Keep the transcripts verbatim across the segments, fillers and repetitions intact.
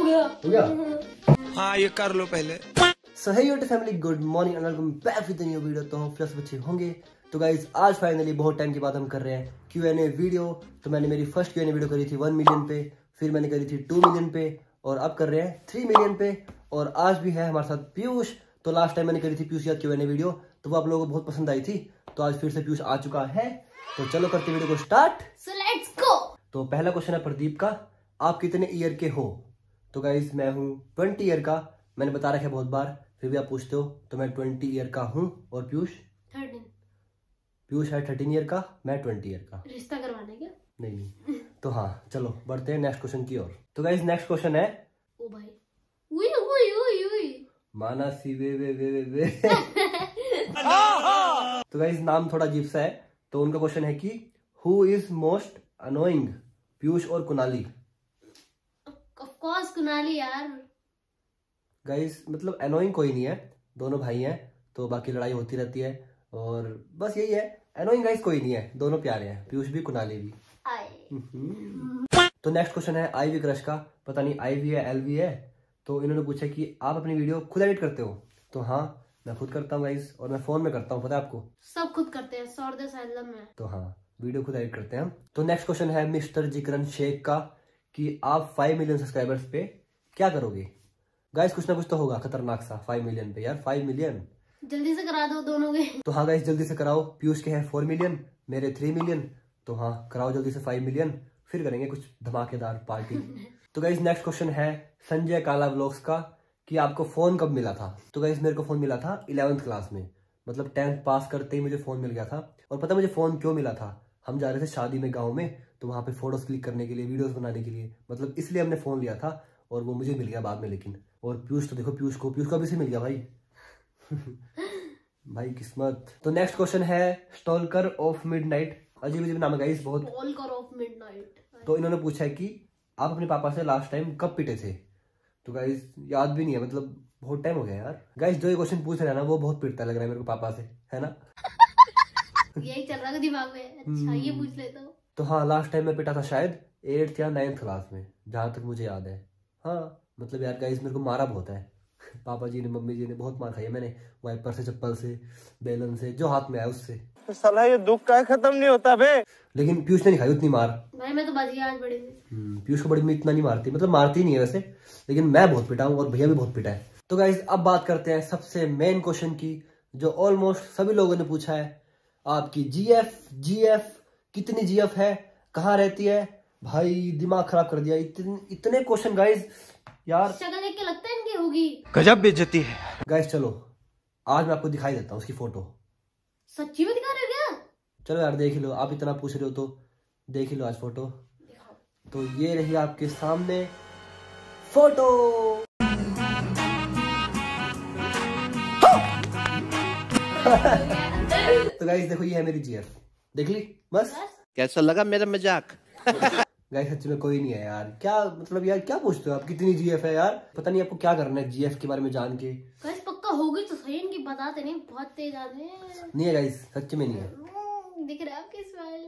गया हो गया। हाँ ये कर लो पहले। So hey YouTube family, good morning and welcome back with new video. तो हम प्लस बच्चे होंगे। तो गाइज आज फाइनली बहुत टाइम के बाद हम कर रहे हैं क्यू एन ए वीडियो। तो मैंने मेरी first Q N A video करी थी वन मिलियन पे, फिर मैंने करी थी टू मिलियन पे और अब कर रहे हैं थ्री मिलियन पे। और आज भी है हमारे साथ पीयूष। तो लास्ट टाइम मैंने करी थी पीयूष याद क्यू एन ए वीडियो, तो वो आप लोगों को बहुत पसंद आई थी। तो आज फिर से पीयूष आ चुका है, तो चलो करते वीडियो को स्टार्ट। So let's go. तो पहला क्वेश्चन है प्रदीप का, आप कितने ईयर के हो? तो गाइज मैं हूँ ट्वेंटी ईयर का। मैंने बता रखा है बहुत बार, फिर भी आप पूछते हो। तो मैं ट्वेंटी ईयर का हूँ। और पीयूष? थर्टीन। पीयूष है थर्टीन ईयर का, मैं ट्वेंटी ईयर का। रिश्ता करवाने क्या? नहीं नहीं। तो हाँ चलो बढ़ते हैं नेक्स्ट क्वेश्चन की ओर। तो गाइज नेक्स्ट क्वेश्चन है, ओ भाई, उई उई उई उई माना सी वे वे वे वे, वे। तो गाइज नाम थोड़ा अजीब सा है। तो उनका क्वेश्चन है कि who is most annoying, Piyush और कुणाली? ऑफ कोर्स कुणाली यार। गाइस मतलब अनोइंग कोई नहीं है, दोनों भाई हैं, तो बाकी लड़ाई होती रहती है और बस यही है। अनोइंग गाइस कोई नहीं है, दोनों प्यारे हैं, पीयूष भी कुणाली भी। तो नेक्स्ट क्वेश्चन है आई वी क्रश का। पता नहीं आई वी है एल वी है। तो इन्होंने पूछा कि आप अपनी वीडियो खुद एडिट करते हो? तो हाँ मैं खुद करता हूँ गाइस, और मैं फोन में करता हूँ, पता है आपको। सब खुद करते हैं, सौरदे साइलम में। तो हाँ वीडियो खुद एडिट करते हैं हम। तो नेक्स्ट क्वेश्चन है मिस्टर जिकरन शेख का कि आप फाइव मिलियन सब्सक्राइबर्स पे क्या करोगे? गाइस कुछ ना कुछ तो होगा खतरनाक सा फाइव मिलियन पे। यार फाइव मिलियन जल्दी से करा दो दोनों के। तो हाँ गाइस जल्दी से कराओ। पीयूष के हैं फोर मिलियन, मेरे थ्री मिलियन। तो हाँ कराओ जल्दी से फाइव मिलियन, फिर करेंगे कुछ धमाकेदार पार्टी। तो गाइस नेक्स्ट क्वेश्चन है संजय काला व्लॉग्स का कि आपको फोन कब मिला था? तो गाइस मेरे को फोन मिला था इलेवेंथ क्लास में, मतलब टेंथ पास करते ही मुझे फोन मिल गया था। और पता मुझे फोन क्यों मिला था? हम जा रहे थे शादी में गाँव में, तो वहाँ पे फोटोज क्लिक करने के लिए, वीडियोज बनाने के लिए, मतलब इसलिए हमने फोन लिया था। और वो मुझे मिल गया बाद में। लेकिन और पीयूष तो देखो, पीयूष को पीयूष को भी से मिल गया भाई। भाई किस्मत। तो नेक्स्ट क्वेश्चन है स्टॉलकर ऑफ मिडनाइट। अजीब अजीब नाम है गाइस बहुत। Stalker of midnight. तो इन्होंने पूछा है कि आप अपने पापा से लास्ट टाइम कब पिटे थे? तो गाइस याद भी नहीं है, मतलब बहुत टाइम हो गया यार। गाइस जो ये क्वेश्चन पूछ रहे हैं ना, वो बहुत पिटता लग रहा है मेरे को पापा से, है ना। यही चल रहा है दिमाग में। अच्छा ये पूछ लेता हूँ। तो हाँ लास्ट टाइम मैं पिटा था शायद एट्थ या नाइन्थ क्लास में, जहां तक मुझे याद है। हाँ मतलब यार गाइस मेरे को मारा बहुत है पापा जी ने, मम्मी जी ने बहुत मार खाई है मैंने, वाइपर से, चप्पल से, बेलन से, जो हाथ में आया उससे। तो साला ये दुख का खत्म नहीं होता बे। लेकिन पीयूष ने नहीं खाई उतनी मार। भाई मैं तो बच गया आज बड़ी में। पीयूष को बड़ी में इतना नहीं मारती, मतलब मारती नहीं है वैसे, लेकिन मैं बहुत पिटा हूँ और भैया भी बहुत पिटा है। तो गाइस अब बात करते हैं सबसे मेन क्वेश्चन की, जो ऑलमोस्ट सभी लोगों ने पूछा है। आपकी जीएफ जीएफ कितनी जीएफ है, कहाँ रहती है? भाई दिमाग खराब कर दिया। इतने इतने क्वेश्चन गाइस यार, शक्ल देख के लगता है इनकी होगी। गजब बेइज्जती है। गाइस चलो आज मैं आपको दिखाई देता हूँ उसकी फोटो। सच्ची में दिखा रहे हो क्या? चलो यार देख ही लो, आप इतना पूछ रहे हो तो देख ही लो आज फोटो। तो ये रही आपके सामने फोटो। तो गाइस देखो ये है मेरी जीएफ, देख ली बस। कैसा लगा मेरा मजाक? गाइस सच में कोई नहीं है यार। क्या मतलब यार क्या पूछते हो आप, कितनी जीएफ है यार? पता नहीं आपको क्या करना है जीएफ के बारे में जान के। गाइस पक्का होगी तो सही, इनकी बताते नहीं, बहुत तेज आदमी है। नहीं है गाइस, सच में नहीं है। दिख रहा है आपकी स्माइल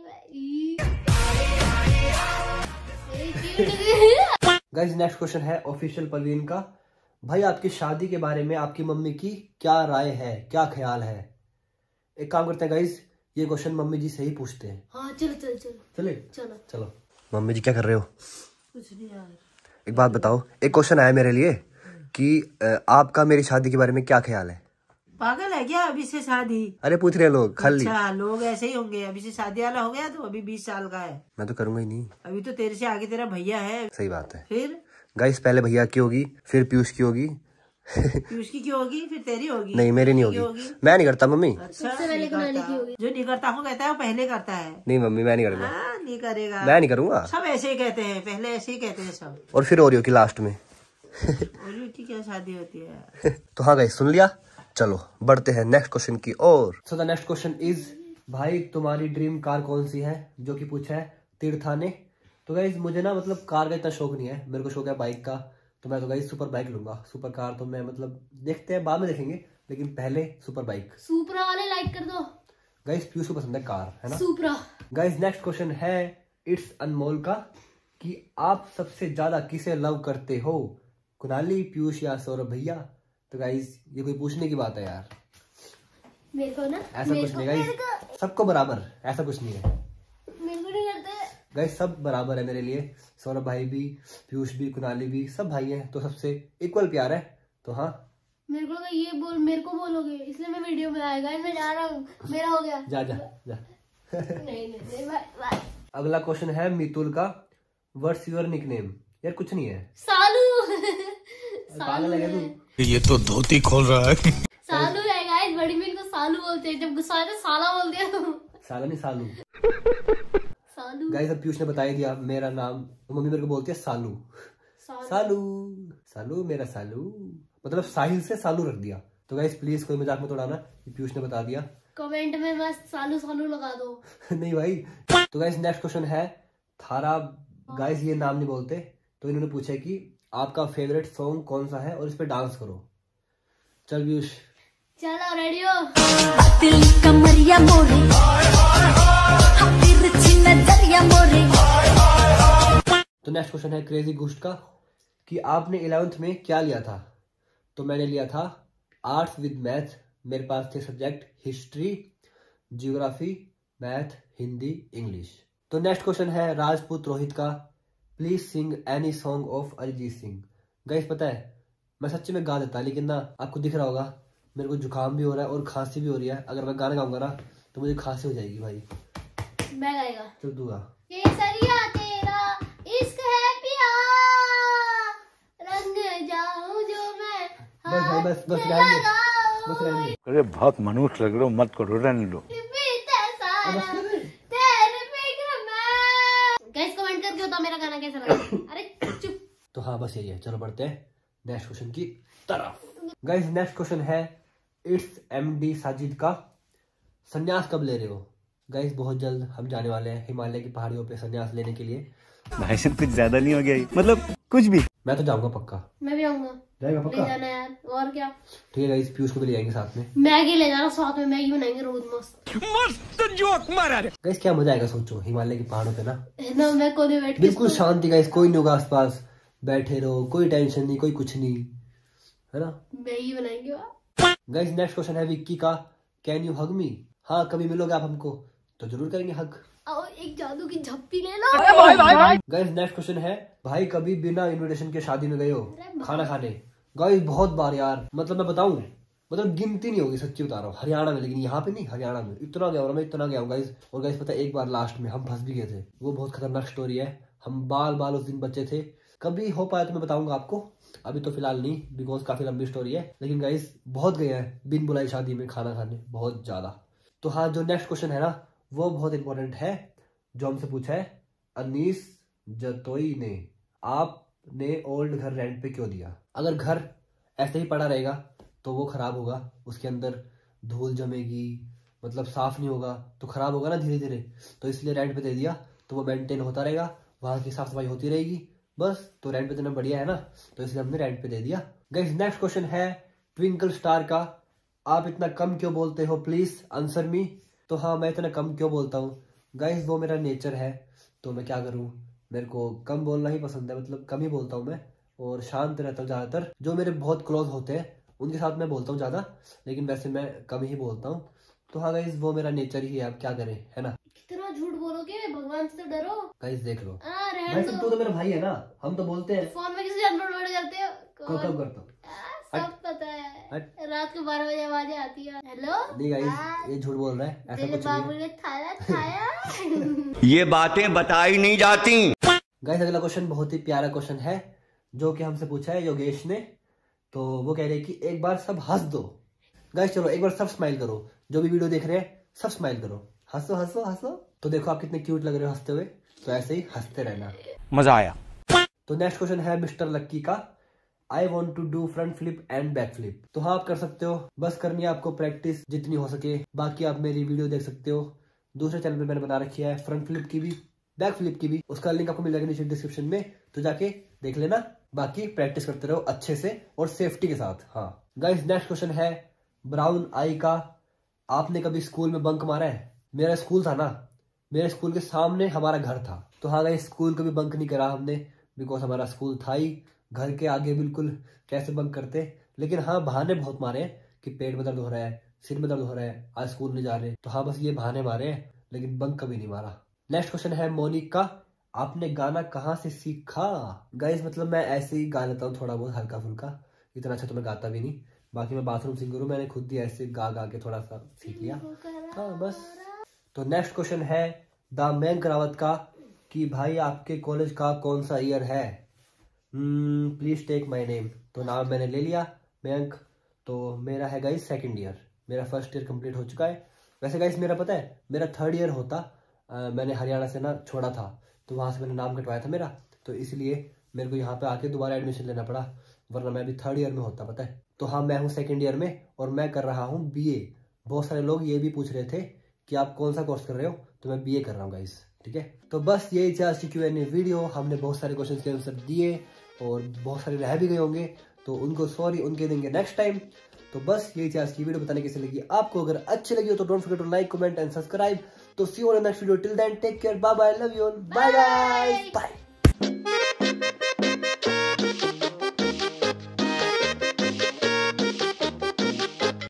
में। गाइस नेक्स्ट क्वेश्चन है ऑफिशियल परवीन का। भाई आपकी शादी के बारे में आपकी मम्मी की क्या राय है, क्या ख्याल है? एक काम करते हैं गाइस, ये क्वेश्चन मम्मी जी से ही पूछते हैं। हाँ चलो चलो चलो चले चलो चलो। मम्मी जी क्या कर रहे हो? कुछ नहीं यार। एक बात बताओ, एक क्वेश्चन आया मेरे लिए कि आपका मेरी शादी के बारे में क्या ख्याल है? पागल है क्या? अभी से शादी? अरे पूछ रहे लोग खाली। अच्छा लोग ऐसे ही होंगे। अभी से शादी वाला हो गया तो अभी बीस साल का है। मैं तो करूंगा ही नहीं। अभी तो तेरे से आगे तेरा भैया है। सही बात है। फिर गाइस पहले भैया की होगी, फिर पीयूष की होगी। पीयूष की क्यों होगी? फिर तेरी होगी। नहीं मेरी नहीं होगी, होगी। मैं नहीं करता मम्मी। अच्छा सबसे पहले कुणाली की होगी। जो नहीं करता हूँ कहता है वो पहले करता है। नहीं मम्मी मैं नहीं करूंगा। हाँ नहीं करेगा। मैं नहीं करूंगा। सब ऐसे ही कहते हैं, पहले ऐसे ही कहते हैं सब। और फिर ओरियो की लास्ट में। ओरियो की क्या शादी होती है? तो हाँ गाइस सुन लिया। चलो बढ़ते हैं नेक्स्ट क्वेश्चन की ओर। So the next question is, भाई तुम्हारी ड्रीम कार कौन सी है? जो कि पूछा है तीर्था ने। तो गाइस मुझे ना मतलब कार का इतना शौक नहीं है, मेरे को शौक है बाइक का। तो मैं तो गाइस सुपर बाइक लूंगा। सुपर कार तो मैं मतलब देखते हैं बाद में देखेंगे, लेकिन पहले सुपर बाइक। सुपरा वाले लाइक कर दो गाइस। पीयूष को पसंद है कार, है ना? सुपरा। गाइस नेक्स्ट क्वेश्चन है इट्स अनमोल का कि आप सबसे ज्यादा किसे लव करते हो? कुणाली, पीयूष या सौरभ भैया। तो गाइस ये कोई पूछने की बात है यार? मेरे को ना ऐसा कुछ नहीं गाइस, सबको बराबर, ऐसा कुछ नहीं है। मेरे को नहीं करते गाइस, सब बराबर है मेरे लिए। सौरभ भाई भी, पीयूष भी, कुणाली भी, सब भाई हैं, तो सबसे इक्वल प्यार है। तो हाँ, मेरे को लगा ये बोल मेरे को बोलोगे, इसलिए मैं वीडियो बनाएगा। मैं जा रहा हूँ, मेरा हो गया। जा जा जा। नहीं नहीं नहीं बाय बाय। अगला क्वेश्चन है मितुल का, व्हाट्स योर निकनेम? यार कुछ नहीं है। सालू पागल है तू? ये तो धोती खोल रहा है। सालू है गाइस, बड़ी बहन को सालू बोलते हैं, जब गुस्सा आता है साला बोलते हैं। साला नहीं, सालू। सालू गाइस अब पीयूष ने बता ही दिया मेरा नाम, तो मम्मी मेरे को बोलती है सालू। सालू सालू सालू मेरा सालू, मतलब साहिल से सालू रख दिया। तो गाइस प्लीज कोई मजाक मत उड़ाना, पीयूष ने बता दिया। कमेंट में मस्त सालू सालू लगा दो। नहीं भाई। तो गाइस नेक्स्ट क्वेश्चन है थारा। गाइस ये नाम नहीं बोलते, तो इन्होंने पूछा कि आपका फेवरेट सॉन्ग कौन सा है और इस पे डांस करो। चल पीयूष, चलो रेडी हो? दिल कमरिया मोरे, तिरछी नजरिया मोरे। तो नेक्स्ट क्वेश्चन है क्रेजी गुस्ट का कि आपने इलेवेंथ में क्या लिया था? तो मैंने लिया था आर्ट्स विद मैथ। मेरे पास थे subject history, geography, math, Hindi, English. तो नेक्स्ट क्वेश्चन है राजपूत रोहित का, please sing any song of Arijit Singh. Guys पता है मैं सच्ची में गा देता, लेकिन ना आपको दिख रहा होगा मेरे को जुकाम भी हो रहा है और खांसी भी हो रही है। अगर मैं गाना गाऊंगा ना तो मुझे खांसी हो जाएगी भाई। मैं गाएगा। चल दूंगा। केसरिया तेरा इश्क है पिया, रंग जाऊं जो मैं बस भाई बस बस रहने दे, बस रहने दे। अरे बहुत मनुष्य लग रहे हो, मत करो, रहने दो। गाइस कमेंट करके बताओ मेरा गाना कैसा लगा। अरे चुप। तो हाँ बस यही है। चलो बढ़ते हैं नेक्स्ट क्वेश्चन की तरफ। गाइस नेक्स्ट क्वेश्चन है इट्स एमडी साजिद का, संन्यास कब ले रहे हो? गाइस बहुत जल्द हम जाने वाले हैं हिमालय की पहाड़ियों पे संन्यास लेने के लिए। भाई साहब कुछ ज्यादा नहीं हो गया, मतलब कुछ भी। मैं तो जाऊंगा पक्का। मैं भी आऊंगा। जाएगा ले पक्का? जाना यार, और क्या। ठीक है गाइस, पीयूष को भी ले जाएंगे साथ में। मैगी ले जाना साथ में, मैगी बनाएंगे रोज मस्त मस्त जोक मारा रे। गाइस क्या मजा आएगा, सोचो हिमालय की पहाड़ों पे ना, ना मैं कोने बैठ के बिल्कुल शांति। गाइस कोई नहीं होगा आसपास, बैठे रहो, कोई टेंशन नहीं, कोई कुछ नहीं, है ना। मैगी बनाएंगे। गाइस नेक्स्ट क्वेश्चन है विक्की का, कैन यू हग मी? हाँ कभी मिलोगे आप हमको तो जरूर करेंगे हग। आओ एक जादू की झप्पी ले लो। गाइस नेक्स्ट क्वेश्चन है, भाई कभी बिना इनविटेशन के शादी में गए हो अरे भाई। खाना खाने? गाइस बहुत बार यार, मतलब मैं बताऊं, मतलब गिनती नहीं होगी, सच्ची बता रहा हूँ। हरियाणा में, लेकिन यहाँ पे नहीं, हरियाणा में इतना गया हूँ मैं, इतना गया हूँ गाइस। और गाइस पता है एक बार लास्ट में हम फंस भी गए थे, वो बहुत खतरनाक स्टोरी है। हम बाल बाल उस दिन बच्चे थे, कभी हो पाया तो मैं बताऊंगा आपको, अभी तो फिलहाल नहीं, बिकॉज काफी लंबी स्टोरी है। लेकिन गाइस बहुत गए हैं बिन बुलाई शादी में खाना खाने, बहुत ज्यादा। तो हाँ जो नेक्स्ट क्वेश्चन है ना वो बहुत इंपॉर्टेंट है, जो हमसे पूछा है अनीस जतोई ने, आपने ओल्ड घर रेंट पे क्यों दिया? अगर घर ऐसे ही पड़ा रहेगा तो वो खराब होगा, उसके अंदर धूल जमेगी, मतलब साफ नहीं होगा तो खराब होगा ना धीरे धीरे, तो इसलिए रेंट पे दे दिया, तो वो मेंटेन होता रहेगा, वहां की साफ सफाई होती रहेगी बस। तो रेंट पे देना बढ़िया है ना, तो इसलिए हमने रेंट पे दे दिया। गाइस नेक्स्ट क्वेश्चन है ट्विंकल स्टार का, आप इतना कम क्यों बोलते हो, प्लीज आंसर मी। तो हाँ मैं इतना कम क्यों बोलता हूँ गाइस, वो मेरा नेचर है, तो मैं क्या करूँ, मेरे को कम बोलना ही पसंद है, मतलब कम ही बोलता हूँ मैं, और शांत रहता हूँ ज्यादातर। जो मेरे बहुत क्लोज होते हैं उनके साथ मैं बोलता हूँ ज्यादा, लेकिन वैसे मैं कम ही बोलता हूँ। तो हाँ गाइस वो मेरा नेचर ही है, अब क्या करें, है ना। कितना झूठ बोलोगे, भगवान से तो डरो। गाइस देख लो, आ, रहने भाई दो। तू तो मेरा भाई है ना, हम तो बोलते हैं। फोन में किसी अपलोड वर्ड करते हो? कब कब करता हूँ? आ, सब पता है, हट। रात को बारह बजे आवाजें आती है। हेलो नहीं गाइस ये झूठ बोल रहा है, ऐसा तेरे कुछ बाबू नहीं ने खाया खाया। ये बातें बताई नहीं जाती। है। गाइस अगला क्वेश्चन बहुत ही प्यारा क्वेश्चन है, जो कि हमसे पूछा है योगेश ने। तो वो कह रहे हैं कि एक बार सब हंस दो। गाइस चलो एक बार सब स्माइल करो, जो भी वीडियो देख रहे हैं सब स्माइल करो, हंसो हंसो हंसो। तो देखो आप कितने क्यूट लग रहे हो हंसते हुए, तो ऐसे ही हंसते रहना। मजा आया। तो नेक्स्ट क्वेश्चन है मिस्टर लक्की का, I want to do front flip and back flip. तो हाँ आप कर सकते हो, बस करनी है आपको प्रैक्टिस जितनी हो सके। बाकी आप मेरी वीडियो देख सकते हो, दूसरे चैनल पे मैंने बना रखी है फ्रंट फ्लिप की भी बैक फ्लिप की भी, उसका लिंक आपको मिल जाएगा नीचे डिस्क्रिप्शन में, तो जाके देख लेना। बाकी प्रैक्टिस करते रहो अच्छे से और सेफ्टी के साथ। हाँ गाइस नेक्स्ट क्वेश्चन है ब्राउन आई का, आपने कभी स्कूल में बंक मारा है? मेरा स्कूल था ना, मेरे स्कूल के सामने हमारा घर था, तो हाँ गाइस स्कूल कभी बंक नहीं करा हमने, बिकॉज हमारा स्कूल था ही घर के आगे बिल्कुल कैसे बंक करते। लेकिन हाँ बहाने बहुत मारे हैं कि पेट में दर्द हो रहा है, सिर में दर्द हो रहा है, आज स्कूल नहीं जा रहे, तो हाँ बस ये बहाने मारे हैं, लेकिन बंक कभी नहीं मारा। नेक्स्ट क्वेश्चन है मोनिका, आपने गाना कहाँ से सीखा? गाइस मतलब मैं ऐसे ही गा लेता हूँ थोड़ा बहुत हल्का फुल्का, इतना अच्छा तो मैं गाता भी नहीं। बाकी मैं बाथरूम सिंगर हूँ, मैंने खुद ही ऐसे गा गा के थोड़ा सा सीख लिया, हाँ बस। तो नेक्स्ट क्वेश्चन है द मयंक रावत का कि भाई आपके कॉलेज का कौन सा ईयर है? Please take my name. तो नाम मैंने ले लिया मयंक। तो मेरा है गाइस सेकंड ईयर, मेरा फर्स्ट ईयर कंप्लीट हो चुका है। वैसे गाइस मेरा पता है मेरा थर्ड ईयर होता, आ, मैंने हरियाणा से ना छोड़ा था, तो वहाँ से मैंने नाम कटवाया था मेरा, तो इसलिए मेरे को यहाँ पे आके दोबारा एडमिशन लेना पड़ा, वरना मैं अभी थर्ड ईयर में होता, पता है। तो हाँ मैं हूँ सेकंड ईयर में और मैं कर रहा हूँ बीए। बहुत सारे लोग ये भी पूछ रहे थे कि आप कौन सा कोर्स कर रहे हो, तो मैं बीए कर रहा हूँ गाइस, ठीक है। तो बस यही थी आज की क्यू एंड ए वीडियो। हमने बहुत सारे क्वेश्चन के आंसर दिए और बहुत सारे रह भी गए होंगे, तो उनको सॉरी उनके देंगे नेक्स्ट टाइम। तो बस यही थी आज की वीडियो, बताने कैसे लगी आपको। अगर अच्छी लगी हो तो don't forget to like, comment and subscribe. तो see you on next video, till then take care, bye bye, love you, bye guys, bye.